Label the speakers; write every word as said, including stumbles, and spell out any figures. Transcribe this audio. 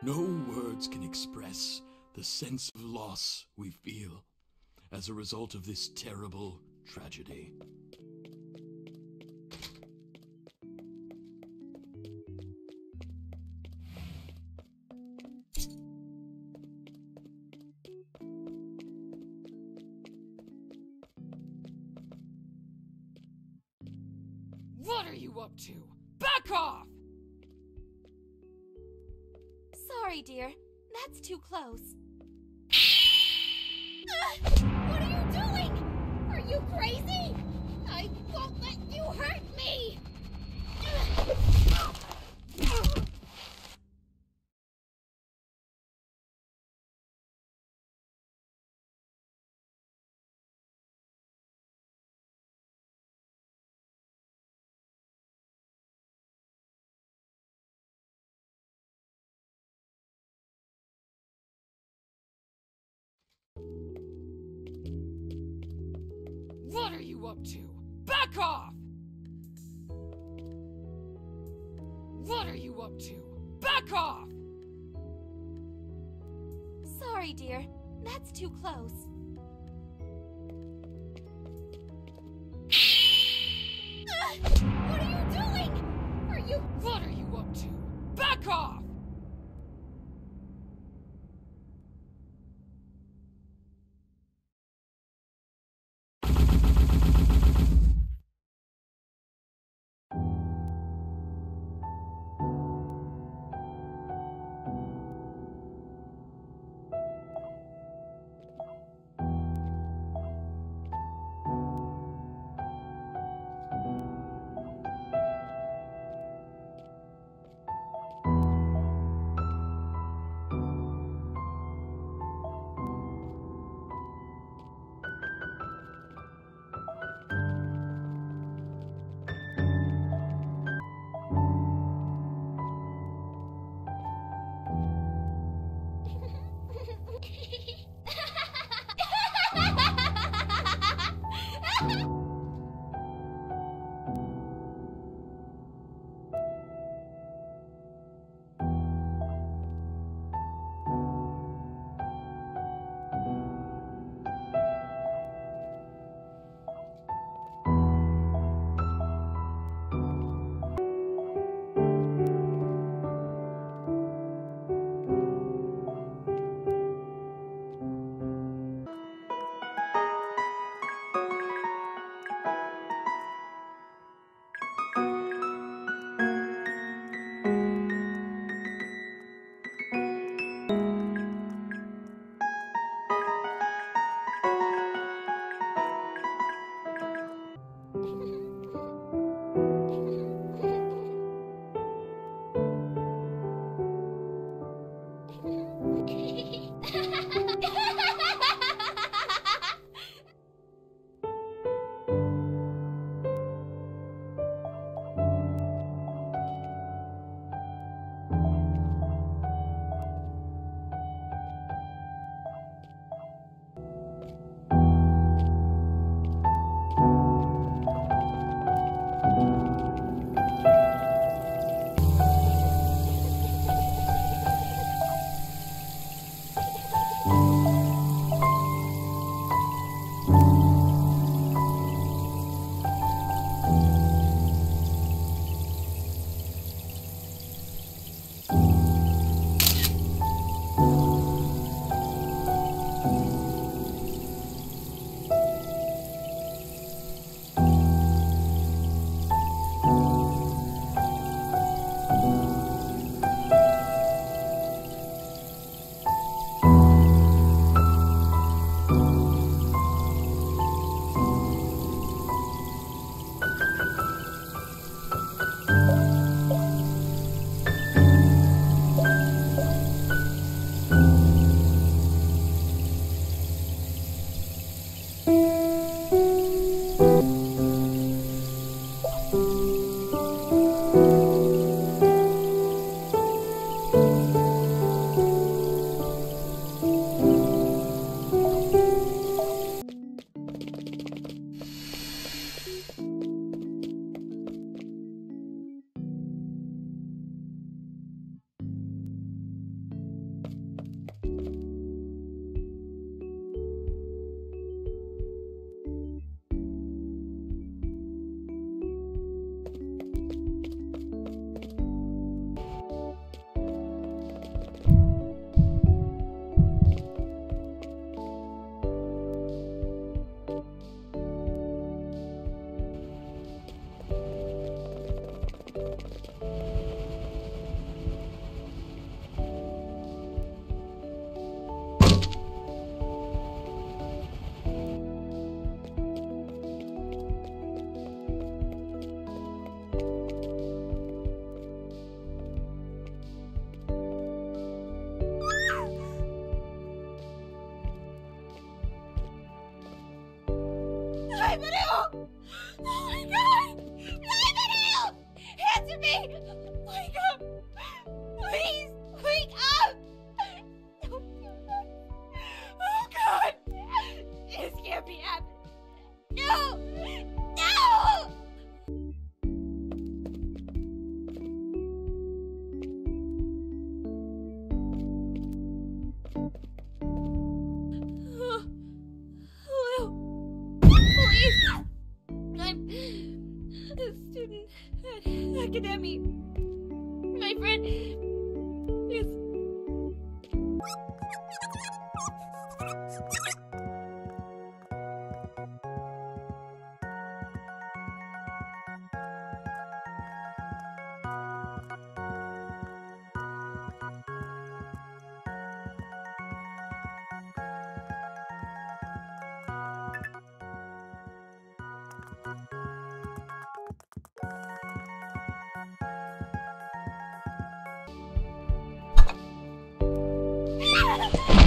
Speaker 1: No words can express the sense of loss we feel as a result of this terrible tragedy.
Speaker 2: What are you up to? Back off!
Speaker 3: Sorry, dear. That's too close. Uh, what are you doing? Are you crazy? I won't let you hurt me!
Speaker 2: What are you up to? Back off! What are you up to? Back off!
Speaker 3: Sorry, dear. That's too close. Uh, what are you doing? Are you...
Speaker 2: What are you up to? Back off!
Speaker 3: Oh my god! Nathaniel! Answer me! Wake up! Please, wake up! Don't do that. Oh god! This can't be happening. No! No! Hello? Police! I'm a student at Academy. My friend is... Ah!